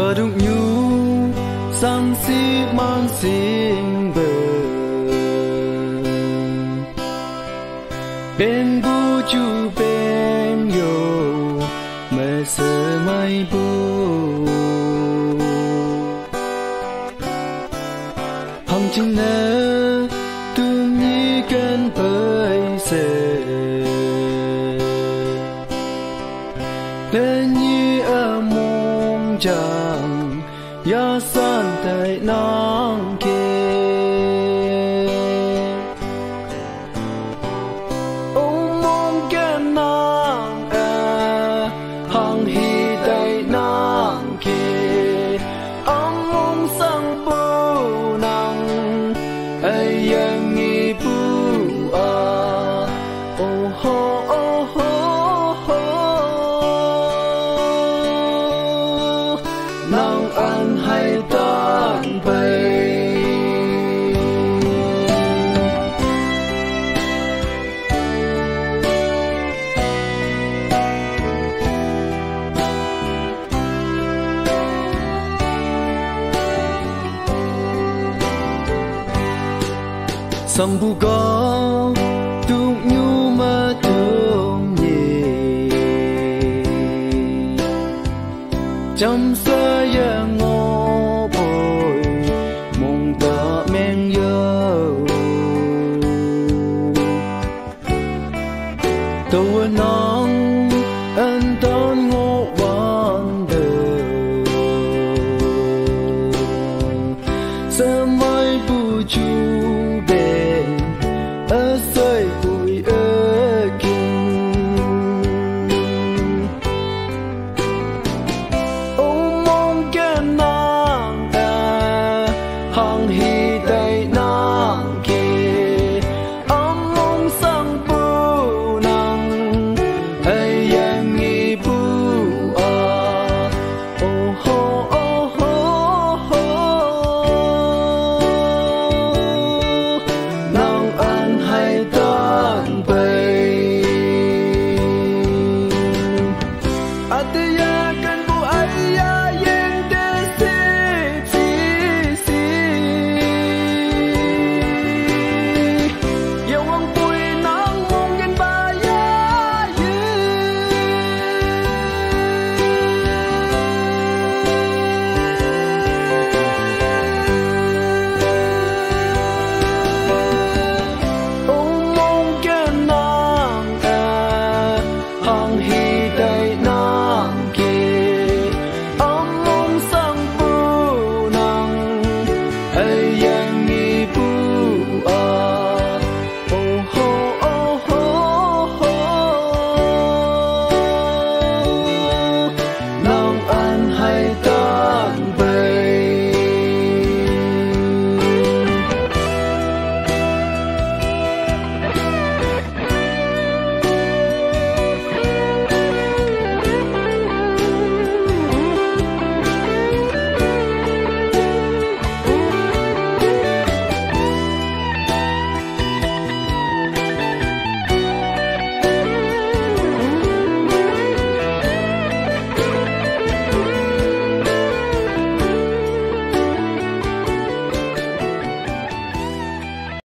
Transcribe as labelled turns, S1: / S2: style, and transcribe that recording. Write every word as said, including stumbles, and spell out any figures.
S1: bờ đụng nhu sang si man xin bờ bên bu chu bên yo mẹ sơ mai bu hằng chừng nè tung như cơn bơi sề đến như ở mong chẳng ya san tại nắng kia ô mong cái nắng à hằng hi tại nắng kia ông mong sang bầu nắng ai yang nghi bu à ô ho ô ho ho nắng ăn hay tan bay sambu go tung nhu ma tung nhì chăm sa ya ngô bồi mong ta men yo tàu nắng